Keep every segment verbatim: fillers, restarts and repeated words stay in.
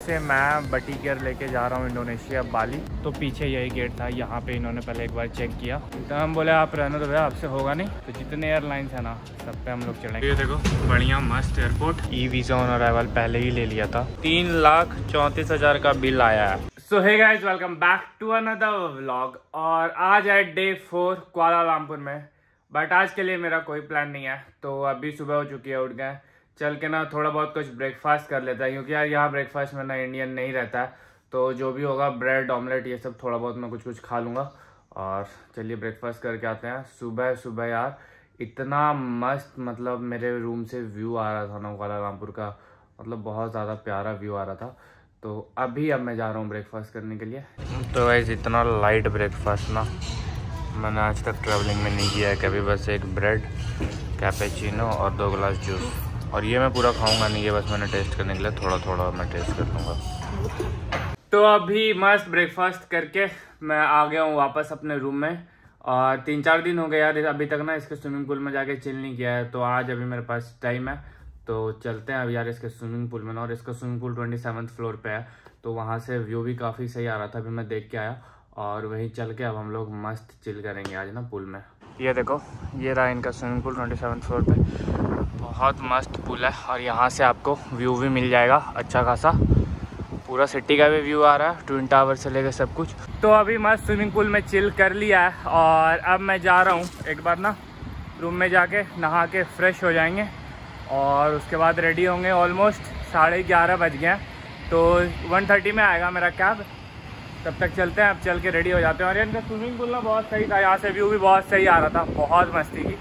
से मैं बटी केयर लेके जा रहा हूँ इंडोनेशिया बाली। तो पीछे यही गेट था, यहाँ पे इन्होंने पहले एक बार चेक किया तो हम बोले आप रहने दो भैया, आपसे होगा नहीं। तो जितने एयरलाइंस है ना सब पे हम लोग चढ़ेंगे। ये देखो बढ़िया मस्त airport, e visa on arrival पहले ही ले लिया था। तीन लाख चौंतीस हजार का बिल आया है। So hey guys, welcome back to another vlog. और आज है डे फोर कुआलालंपुर में, बट आज के लिए मेरा कोई प्लान नहीं है। तो अभी सुबह हो चुकी है, उठ गए, चल के ना थोड़ा बहुत कुछ ब्रेकफास्ट कर लेता है, क्योंकि यार यहाँ ब्रेकफास्ट में ना इंडियन नहीं रहता है। तो जो भी होगा ब्रेड ऑमलेट ये सब थोड़ा बहुत मैं कुछ कुछ खा लूँगा। और चलिए ब्रेकफास्ट करके आते हैं। सुबह सुबह यार इतना मस्त, मतलब मेरे रूम से व्यू आ रहा था ना कुआलालंपुर का, मतलब बहुत ज़्यादा प्यारा व्यू आ रहा था। तो अभी अब मैं जा रहा हूँ ब्रेकफास्ट करने के लिए। तो गाइस इतना लाइट ब्रेकफास्ट ना मैंने आज तक ट्रैवलिंग में नहीं किया है कभी। बस एक ब्रेड, कैपेचिनो और दो गिलास जूस। और ये मैं पूरा खाऊंगा नहीं, ये बस मैंने टेस्ट करने के लिए थोड़ा थोड़ा मैं टेस्ट कर लूँगा। तो अभी मस्त ब्रेकफास्ट करके मैं आ गया हूँ वापस अपने रूम में। और तीन चार दिन हो गए यार अभी तक ना इसके स्विमिंग पूल में जाके चिल नहीं किया है। तो आज अभी मेरे पास टाइम है, तो चलते हैं अब यार इसके स्विमिंग पूल में ना। और इसका swimming pool twenty seventh floor पे है, तो वहाँ से व्यू भी काफ़ी सही आ रहा था, अभी मैं देख के आया। और वहीं चल के अब हम लोग मस्त चिल करेंगे आज ना पूल में। ये देखो ये रहा इनका swimming pool twenty seventh floor पे, बहुत मस्त पूल है। और यहाँ से आपको व्यू भी मिल जाएगा अच्छा खासा, पूरा सिटी का भी व्यू आ रहा है, ट्विन टावर से लेकर सब कुछ। तो अभी मस्त स्विमिंग पूल में चिल कर लिया है। और अब मैं जा रहा हूँ एक बार ना रूम में जाके नहा के फ्रेश हो जाएंगे और उसके बाद रेडी होंगे। ऑलमोस्ट साढ़े ग्यारह बज गए हैं, तो वन थर्टी में आएगा मेरा कैब। तब तक चलते हैं, अब चल के रेडी हो जाते हैं। और इनका स्विमिंग पूल ना बहुत सही था, यहाँ से व्यू भी बहुत सही आ रहा था, बहुत मस्ती की।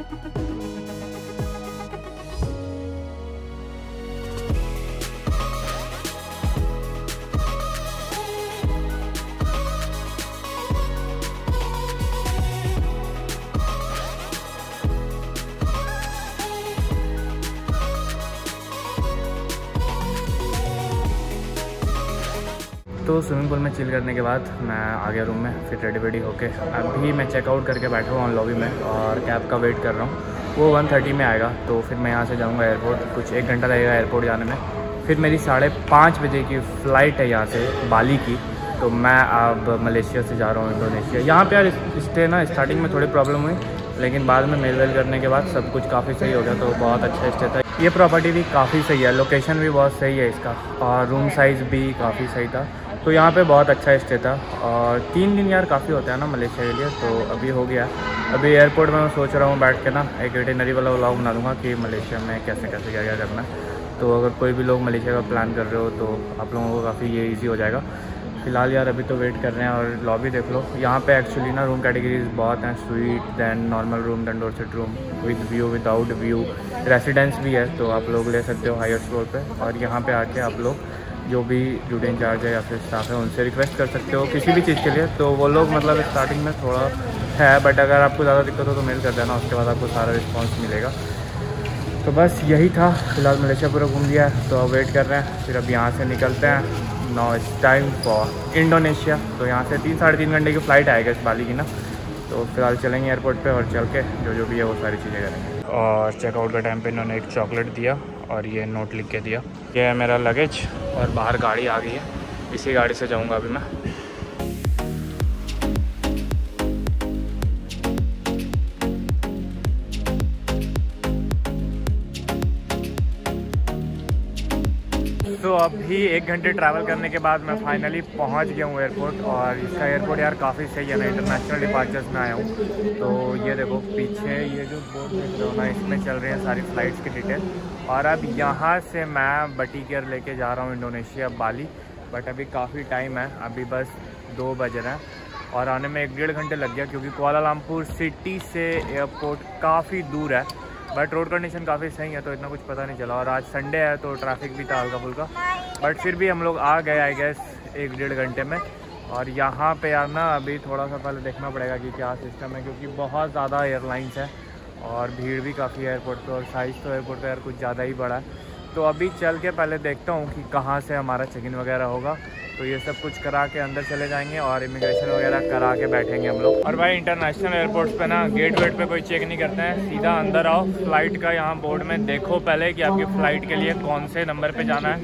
तो स्विमिंग पूल में चिल करने के बाद मैं आ गया रूम में, फिर रेडी वेडी होके अभी मैं चेकआउट करके बैठा हूँ लॉबी में और कैब का वेट कर रहा हूँ। वो वन थर्टी में आएगा, तो फिर मैं यहाँ से जाऊँगा एयरपोर्ट। कुछ एक घंटा लगेगा एयरपोर्ट जाने में। फिर मेरी साढ़े पाँच बजे की फ़्लाइट है यहाँ से बाली की। तो मैं अब मलेशिया से जा रहा हूँ इंडोनेशिया। यहाँ पर यार स्टे ना स्टार्टिंग में थोड़ी प्रॉब्लम हुई, लेकिन बाद में मेल वेल करने के बाद सब कुछ काफ़ी सही हो गया। तो बहुत अच्छा स्टे था। ये प्रॉपर्टी भी काफ़ी सही है, लोकेशन भी बहुत सही है इसका, और रूम साइज़ भी काफ़ी सही था। तो यहाँ पे बहुत अच्छा स्टे था। और तीन दिन यार काफ़ी होता है ना मलेशिया के लिए। तो अभी हो गया, अभी एयरपोर्ट में मैं सोच रहा हूँ बैठ के ना एक इटिनरी वाला व्लॉग बना दूँगा कि मलेशिया में कैसे कैसे क्या क्या करना है। तो अगर कोई भी लोग मलेशिया का प्लान कर रहे हो तो आप लोगों को काफ़ी ये ईजी हो जाएगा। फिलहाल यार अभी तो वेट कर रहे हैं। और लॉबी देख लो, यहाँ पे एक्चुअली ना रूम कैटेगरीज बहुत हैं, suite, then normal room, then Dorsett room, with view, without view, residence भी है। तो आप लोग ले सकते हो हायर फ्लोर पे। और यहाँ पे आके आप लोग जो भी ड्यूटी इंचार्ज है या फिर स्टाफ है उनसे रिक्वेस्ट कर सकते हो किसी भी चीज़ के लिए। तो वो लोग मतलब स्टार्टिंग में थोड़ा है, बट अगर आपको ज़्यादा दिक्कत हो तो मेल कर देना, उसके बाद आपको सारा रिस्पॉन्स मिलेगा। तो बस यही था। फिलहाल मलेशिया पूरा घूम लिया है, तो अब वेट कर रहे हैं। फिर अब यहाँ से निकलते हैं। Now it's time for Indonesia. तो यहाँ से तीन साढ़े तीन घंटे की फ़्लाइट आएगा इस बाली की ना। तो फिलहाल चलेंगे एयरपोर्ट पे और चल के जो जो भी है वो सारी चीज़ें करेंगे। और चेकआउट के टाइम पे इन्होंने एक चॉकलेट दिया और ये नोट लिख के दिया। ये है मेरा लगेज और बाहर गाड़ी आ गई है, इसी गाड़ी से जाऊंगा अभी मैं। तो अभी एक घंटे ट्रैवल करने के बाद मैं फाइनली पहुंच गया हूँ एयरपोर्ट। और इसका एयरपोर्ट यार काफ़ी सही है, मैं इंटरनेशनल डिपार्चर्स में आया हूँ। तो ये देखो पीछे ये जो बोर्ड देख रहे हो ना, इसमें चल रही हैं सारी फ़्लाइट्स की डिटेल। और अब यहाँ से मैं बटी केयर लेके जा रहा हूँ इंडोनेशिया बाली। बट अभी काफ़ी टाइम है, अभी बस दो बज रहे हैं और आने में एक डेढ़ घंटे लग गया, क्योंकि कुआलालंपुर सिटी से एयरपोर्ट काफ़ी दूर है। बट रोड कंडीशन काफ़ी सही है तो इतना कुछ पता नहीं चला। और आज संडे है तो ट्रैफिक भी था हल्का फुल्का, बट फिर भी हम लोग आ गए आई गेस एक डेढ़ घंटे में। और यहाँ पे यार ना अभी थोड़ा सा पहले देखना पड़ेगा कि क्या सिस्टम है, क्योंकि बहुत ज़्यादा एयरलाइंस है और भीड़ भी काफ़ी है एयरपोर्ट पर। और साइज़ तो एयरपोर्ट का यार कुछ ज़्यादा ही बड़ा है। तो अभी चल के पहले देखता हूँ कि कहाँ से हमारा चेक इन वगैरह होगा। तो ये सब कुछ करा के अंदर चले जाएंगे और इमिग्रेशन वगैरह करा के बैठेंगे हम लोग। और भाई इंटरनेशनल एयरपोर्ट्स पे ना गेट वेट पे कोई चेक नहीं करते हैं, सीधा अंदर आओ। फ्लाइट का यहाँ बोर्ड में देखो पहले कि आपकी फ़्लाइट के लिए कौन से नंबर पे जाना है,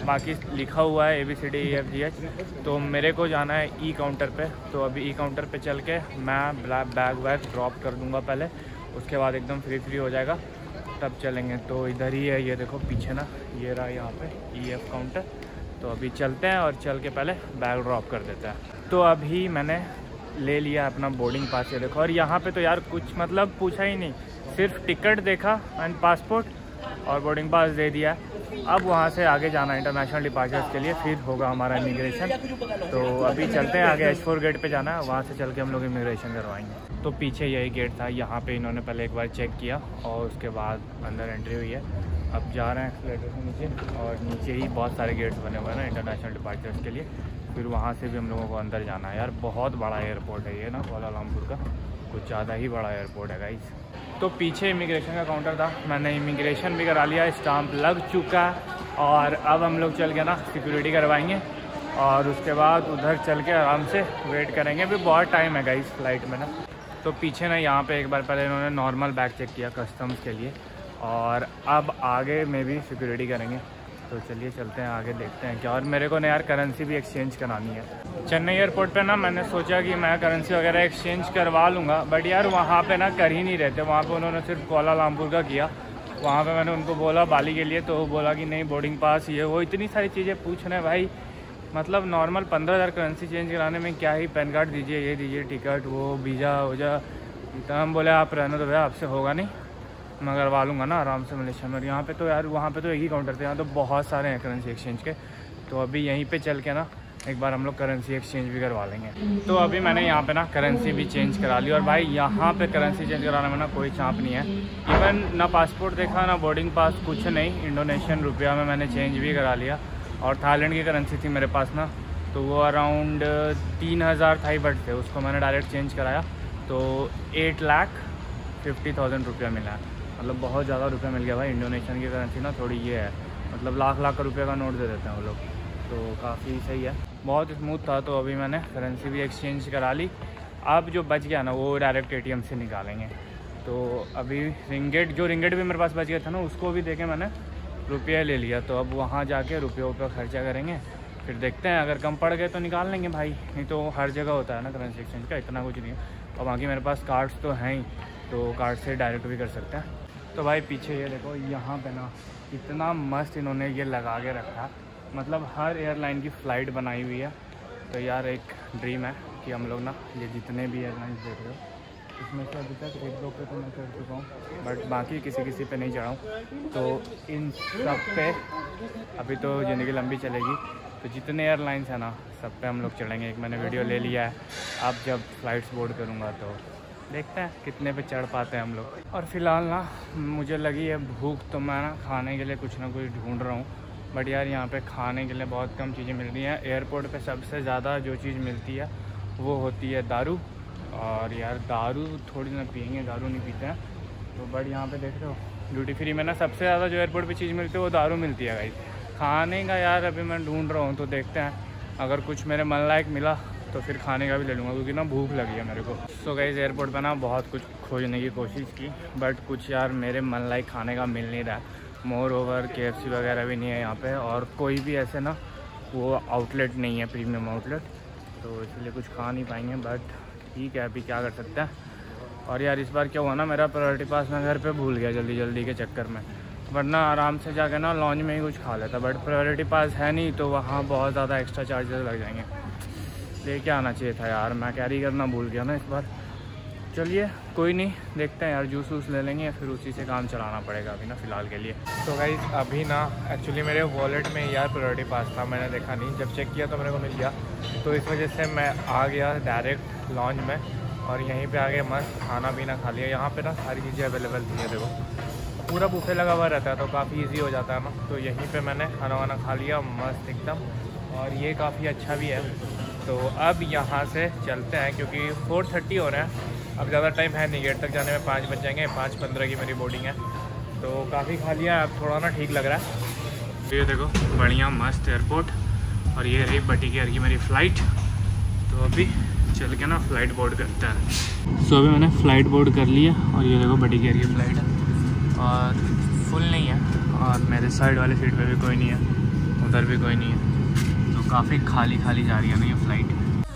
बाकी लिखा हुआ है A B C D E F G H. तो मेरे को जाना है ई काउंटर पे, तो अभी ई काउंटर पे चल के मैं बैग वैग ड्रॉप कर दूँगा पहले, उसके बाद एकदम फ्री फ्री हो जाएगा तब चलेंगे। तो इधर ही है, ये देखो पीछे ना, ये रहा यहाँ पे ई एफ काउंटर। तो अभी चलते हैं और चल के पहले बैग ड्रॉप कर देते हैं। तो अभी मैंने ले लिया अपना बोर्डिंग पास, ये देखो। और यहाँ पे तो यार कुछ मतलब पूछा ही नहीं, सिर्फ टिकट देखा एंड पासपोर्ट और बोर्डिंग पास दे दिया। अब वहाँ से आगे जाना है इंटरनेशनल डिपार्चर्स के लिए, फिर होगा हमारा इमिग्रेशन। तो अभी चलते हैं आगे, एच फोर गेट पे जाना है, वहाँ से चल के हम लोग इमिग्रेशन करवाएंगे। तो पीछे यही गेट था, यहाँ पे इन्होंने पहले एक बार चेक किया और उसके बाद अंदर एंट्री हुई है। अब जा रहे हैं एक्सलेटर से नीचे, और नीचे ही बहुत सारे गेट्स बने हुए हैं ना इंटरनेशनल डिपार्चर्स के लिए, फिर वहाँ से भी हम लोगों को अंदर जाना है। यार बहुत बड़ा एयरपोर्ट है ये ना कुआलालंपुर का, कुछ ज़्यादा ही बड़ा एयरपोर्ट है गाइस। तो पीछे इमिग्रेशन का काउंटर था, मैंने इमिग्रेशन भी करा लिया, स्टाम्प लग चुका है। और अब हम लोग चल के ना सिक्योरिटी करवाएंगे और उसके बाद उधर चल के आराम से वेट करेंगे। अभी बहुत टाइम है गाइस फ्लाइट में ना। तो पीछे ना यहाँ पे एक बार पहले इन्होंने नॉर्मल बैग चेक किया कस्टम्स के लिए, और अब आगे में भी सिक्योरिटी करेंगे। तो चलिए चलते हैं आगे, देखते हैं क्या। और मेरे को ना यार करेंसी भी एक्सचेंज करानी है चेन्नई एयरपोर्ट पे ना। मैंने सोचा कि मैं करेंसी वगैरह एक्सचेंज करवा लूँगा, बट यार वहाँ पे ना कर ही नहीं रहते। वहाँ पे उन्होंने सिर्फ कुआलालंपुर का किया। वहाँ पे मैंने उनको बोला बाली के लिए, तो वो बोला कि नहीं बोर्डिंग पास ये वो इतनी सारी चीज़ें पूछ रहे हैं भाई। मतलब नॉर्मल पंद्रह हज़ार करेंसी चेंज कराने में क्या ही, पैन कार्ड दीजिए, ये दीजिए, टिकट, वो वीज़ा वोजा। तो हम बोले आप रहने तो भैया, आपसे होगा नहीं, मैं करवा लूँगा ना आराम से मलेशिया में। यहाँ पे तो यार वहाँ पे तो एक ही काउंटर थे, यहाँ तो बहुत सारे हैं करेंसी एक्सचेंज के। तो अभी यहीं पे चल के ना एक बार हम लोग करेंसी एक्सचेंज भी करवा लेंगे। तो अभी मैंने यहाँ पे ना करेंसी भी चेंज करा ली। और भाई यहाँ पे करेंसी चेंज कराने में ना कोई चाँप नहीं है। इवन ना पासपोर्ट देखा ना बोर्डिंग पास, कुछ नहीं। इंडोनेशियन रुपया में मैंने चेंज भी करा लिया। और थाईलैंड की करेंसी थी मेरे पास ना, तो वो अराउंड तीन हज़ार थाई बट थे, उसको मैंने डायरेक्ट चेंज कराया। तो एट लाख फिफ्टी थाउजेंड रुपया मिला है, मतलब बहुत ज़्यादा रुपया मिल गया भाई। इंडोनेशियन की करेंसी ना थोड़ी ये है, मतलब लाख लाख रुपये का नोट दे देते हैं वो लोग, तो काफ़ी सही है, बहुत स्मूथ था। तो अभी मैंने करेंसी भी एक्सचेंज करा ली। अब जो बच गया ना वो डायरेक्ट एटीएम से निकालेंगे। तो अभी रिंगेट, जो रिंगेट भी मेरे पास बच गया था ना, उसको भी देके मैंने रुपया ले लिया। तो अब वहाँ जाके रुपयों पर खर्चा करेंगे, फिर देखते हैं अगर कम पड़ गए तो निकाल लेंगे भाई। नहीं तो हर जगह होता है ना करेंसी एक्सचेंज का, इतना कुछ नहीं है। और बाकी मेरे पास कार्ड्स तो हैं ही, तो कार्ड से डायरेक्ट भी कर सकते हैं। तो भाई पीछे ये देखो, यहाँ पे ना इतना मस्त इन्होंने ये लगा के रखा, मतलब हर एयरलाइन की फ़्लाइट बनाई हुई है। तो यार एक ड्रीम है कि हम लोग ना ये जितने भी एयरलाइंस देख रहे हो, इसमें से अभी तक एक दो पे तो मैं चढ़ चुका हूँ, बट बाकी किसी किसी पे नहीं चढ़ा हूँ। तो इन सब पे अभी तो ज़िंदगी लंबी चलेगी। तो जितने एयरलाइंस हैं ना सब पे हम लोग चढ़ेंगे। एक मैंने वीडियो ले लिया है, अब जब फ़्लाइट्स बोर्ड करूँगा तो देखते हैं कितने पे चढ़ पाते हैं हम लोग। और फिलहाल ना मुझे लगी है भूख, तो मैं ना खाने के लिए कुछ ना कुछ ढूंढ रहा हूँ। बट यार यहाँ पे खाने के लिए बहुत कम चीज़ें मिल रही हैं। एयरपोर्ट पे सबसे ज़्यादा जो चीज़ मिलती है वो होती है दारू। और यार दारू थोड़ी ना पियेंगे, दारू नहीं पीते हैं। तो बट यहाँ पे देख रहे हो ड्यूटी फ्री में ना सबसे ज़्यादा जो एयरपोर्ट पे चीज़ मिलती है वो दारू मिलती है भाई। खाने का यार अभी मैं ढूंढ रहा हूँ, तो देखते हैं अगर कुछ मेरे मन लायक मिला तो फिर खाने का भी ले लूँगा, क्योंकि ना भूख लगी है मेरे को। सो गाइस एयरपोर्ट पे ना बहुत कुछ खोजने की कोशिश की, बट कुछ यार मेरे मन लायक खाने का मिल नहीं रहा। मोर ओवर के एफ सी वगैरह भी नहीं है यहाँ पे, और कोई भी ऐसे ना वो आउटलेट नहीं है, प्रीमियम आउटलेट, तो इसलिए कुछ खा नहीं पाएंगे। बट ठीक है, अभी क्या कर सकते हैं। और यार इस बार क्या हुआ ना, मेरा प्रायोरिटी पास मैं घर पे भूल गया जल्दी जल्दी के चक्कर में, वरना आराम से जाकर ना लॉन्च में ही कुछ खा लेता। बट प्रायोरिटी पास है नहीं, तो वहाँ बहुत ज़्यादा एक्स्ट्रा चार्जेस लग जाएंगे। लेके आना चाहिए था यार, मैं कैरी करना भूल गया ना इस बार। चलिए कोई नहीं, देखते हैं यार, जूस वूस ले लेंगे, फिर उसी से काम चलाना पड़ेगा अभी ना फ़िलहाल के लिए। तो गाइस अभी ना एक्चुअली मेरे वॉलेट में यार प्रायोरिटी पास था, मैंने देखा नहीं, जब चेक किया तो मेरे को मिल गया। तो इस वजह से मैं आ गया डायरेक्ट लॉन्च में, और यहीं पे आके मस्त खाना पीना खा लिया। यहाँ पे ना सारी चीज़ें अवेलेबल थी है, देखो पूरा बुफे लगा हुआ रहता है, तो काफ़ी ईजी हो जाता है ना। तो यहीं पर मैंने खाना वाना खा लिया मस्त एकदम, और ये काफ़ी अच्छा भी है। तो अब यहाँ से चलते हैं, क्योंकि फोर थर्टी हो रहे हैं, अब ज़्यादा टाइम है नहीं, गेट तक जाने में पाँच बज जाएंगे, पाँच पंद्रह की मेरी बोर्डिंग है। तो काफ़ी खा लिया, अब थोड़ा ना ठीक लग रहा है। ये देखो बढ़िया मस्त एयरपोर्ट, और ये रही बटी केयर की मेरी फ़्लाइट। तो अभी चल के ना फ़्लाइट बोर्ड करते हैं। सो so, अभी मैंने फ़्लाइट बोर्ड कर लिया, और ये देखो बटी केयर की फ़्लाइट है, और फुल नहीं है, और मेरे साइड वाले सीट पे भी कोई नहीं है, उधर भी कोई नहीं है, तो काफ़ी खाली खाली जा रही है ना ये फ़्लाइट।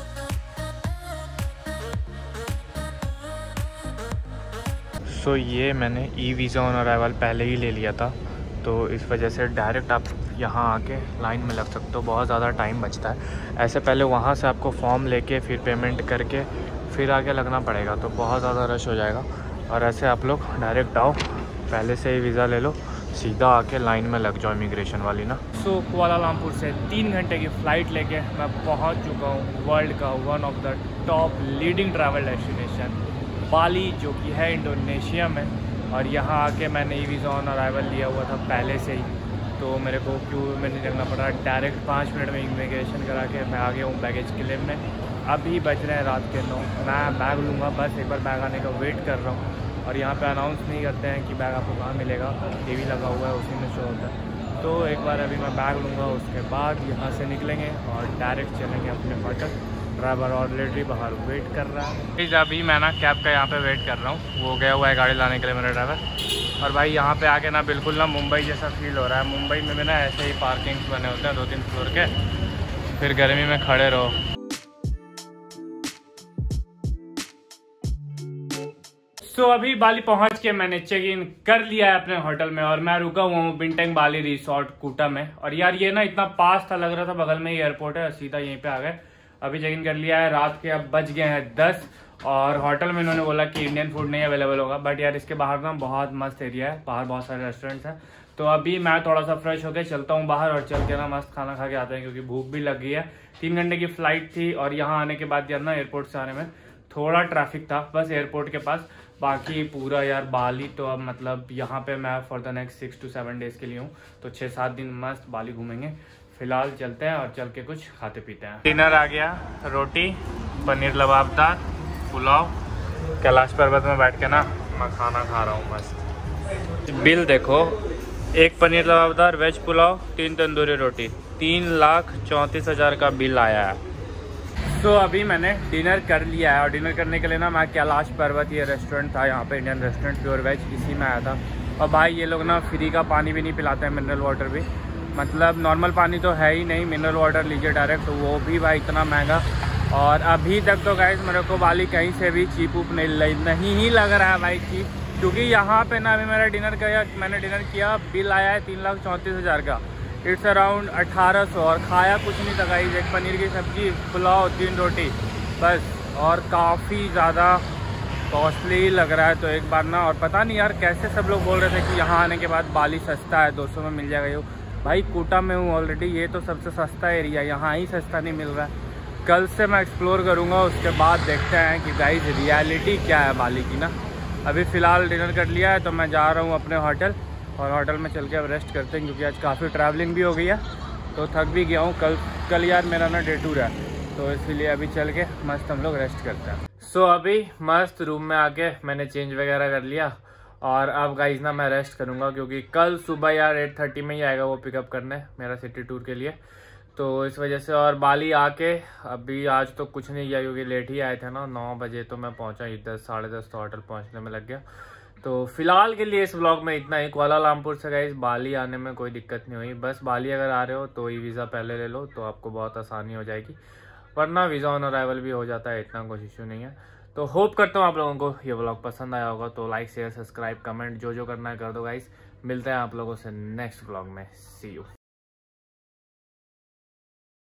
सो so, ये मैंने ई वीज़ा ऑन अराइवल पहले ही ले लिया था, तो इस वजह से डायरेक्ट आप यहाँ आके लाइन में लग सकते हो, बहुत ज़्यादा टाइम बचता है। ऐसे पहले वहाँ से आपको फॉर्म लेके फिर पेमेंट करके फिर आके लगना पड़ेगा, तो बहुत ज़्यादा रश हो जाएगा। और ऐसे आप लोग डायरेक्ट आओ, पहले से ही वीज़ा ले लो, सीधा आके लाइन में लग जाओ इमिग्रेशन वाली ना। सो so, कुआलालंपुर से तीन घंटे की फ़्लाइट लेके मैं पहुँच चुका हूँ वर्ल्ड का one of the top leading travel destination Bali, जो कि है इंडोनेशिया में। और यहाँ आके मैंने ई वीज़ा ऑन अराइवल लिया हुआ था पहले से ही, तो मेरे को क्यों में नहीं लगना पड़ा, डायरेक्ट पाँच मिनट में इमिग्रेशन करा के मैं आ गया हूँ बैगेज क्लेम में। अभी बज रहे हैं रात के नौ, मैं बैग लूँगा, बस एक बार बैग आने का वेट कर रहा हूँ। और यहाँ पे अनाउंस नहीं करते हैं कि बैग आपको कहाँ मिलेगा, टीवी लगा हुआ है उसी में शो होता है। तो एक बार अभी मैं बैग लूँगा, उसके बाद यहाँ से निकलेंगे और डायरेक्ट चलेंगे अपने होटल। ड्राइवर ऑलरेडी बाहर वेट कर रहा है। अभी मैं ना कैब का यहाँ पे वेट कर रहा हूँ, वो गया हुआ है गाड़ी लाने के लिए मेरा ड्राइवर। और भाई यहाँ पे आके ना बिल्कुल ना मुंबई जैसा फील हो रहा है। मुंबई में भी ना ऐसे ही पार्किंग्स बने होते हैं दो तीन फ्लोर के, फिर गर्मी में खड़े रहो। सो so, अभी बाली पहुंच के मैंने चेक इन कर लिया है अपने होटल में, और मैं रुका हुआ हूँ बिंटेंग बाली रिसोर्ट कूटा में। और यार ये ना इतना पास था, लग रहा था बगल में ही एयरपोर्ट है, सीधा यहीं पे आ गए। अभी चेक इन कर लिया है, रात के अब बज गए हैं दस, और होटल में इन्होंने बोला कि इंडियन फूड नहीं अवेलेबल होगा। बट यार इसके बाहर ना बहुत मस्त एरिया है, बाहर बहुत सारे रेस्टोरेंट्स हैं। तो अभी मैं थोड़ा सा फ्रेश होकर चलता हूँ बाहर, और चल के ना मस्त खाना खा के आते हैं, क्योंकि भूख भी लग गई है। तीन घंटे की फ्लाइट थी, और यहाँ आने के बाद यार ना एयरपोर्ट से आने में थोड़ा ट्रैफिक था बस एयरपोर्ट के पास। बाकी पूरा यार बाली तो अब मतलब यहाँ पे मैं for the next six two seven days के लिए हूँ, तो छः सात दिन मस्त बाली घूमेंगे। फिलहाल चलते हैं और चल के कुछ खाते पीते हैं। डिनर आ गया, रोटी, पनीर लबाबदार, पुलाव। कैलाश पर्वत में बैठ के ना मैं खाना खा रहा हूँ मस्त। बिल देखो, एक पनीर लबाबदार, वेज पुलाव, तीन तंदूरी रोटी, तीन लाख चौंतीस हज़ार का बिल आया है। तो अभी मैंने डिनर कर लिया है, और डिनर करने के लिए ना मैं कैलाश पर्वत, ये रेस्टोरेंट था यहाँ पे, इंडियन रेस्टोरेंट प्योर वेज, इसी में आया था। और भाई ये लोग ना फ्री का पानी भी नहीं पिलाते हैं, मिनरल वाटर भी, मतलब नॉर्मल पानी तो है ही नहीं, मिनरल वाटर लीजिए डायरेक्ट, तो वो भी भाई इतना महंगा। और अभी तक तो गाइस मेरे को बाली कहीं से भी चीप उप नहीं नहीं ही लग रहा है भाई चीप, क्योंकि यहाँ पे ना अभी मेरा डिनर किया मैंने डिनर किया, बिल आया है तीन लाख चौंतीस हज़ार का, इट्स अराउंड अठारह सौ, और खाया कुछ नहीं था गाइस, एक पनीर की सब्जी, पुलाव, तीन रोटी बस, और काफ़ी ज़्यादा कॉस्टली लग रहा है। तो एक बार ना, और पता नहीं यार कैसे सब लोग बोल रहे थे कि यहाँ आने के बाद बाली सस्ता है, दो सौ में मिल जाएगा। ये भाई कोटा में हूँ ऑलरेडी, ये तो सबसे सस्ता एरिया, यहाँ ही सस्ता नहीं मिल रहा है। कल से मैं एक्सप्लोर करूँगा, उसके बाद देखते हैं कि गाइस रियलिटी क्या है बाली की ना। अभी फ़िलहाल डिनर कर लिया है, तो मैं जा रहा हूँ अपने होटल, और होटल में चल के अब रेस्ट करते हैं, क्योंकि आज काफ़ी ट्रैवलिंग भी हो गई है, तो थक भी गया हूँ। कल कल यार मेरा ना डे टूर है, तो इसलिए अभी चल के मस्त हम लोग रेस्ट करते हैं। सो so, अभी मस्त रूम में आके मैंने चेंज वगैरह कर लिया, और अब गाइस ना मैं रेस्ट करूँगा, क्योंकि कल सुबह यार एट थर्टी में ही आएगा वो पिकअप करने मेरा सिटी टूर के लिए, तो इस वजह से। और बाली आके अभी आज तो कुछ नहीं किया, क्योंकि लेट ही आए थे ना, नौ बजे तो मैं पहुँचा ही, दस साढ़े दस तो होटल पहुँचने में लग गया। तो फिलहाल के लिए इस व्लॉग में इतना ही। कुआलालंपुर से गाइस बाली आने में कोई दिक्कत नहीं हुई, बस बाली अगर आ रहे हो तो ई वीज़ा पहले ले लो, तो आपको बहुत आसानी हो जाएगी, वरना वीज़ा ऑन अराइवल भी हो जाता है, इतना कुछ इशू नहीं है। तो होप करता हूँ आप लोगों को ये व्लॉग पसंद आया होगा, तो लाइक शेयर सब्सक्राइब कमेंट जो जो करना है कर दो गाइस। मिलते हैं आप लोगों से नेक्स्ट व्लॉग में, सी यू।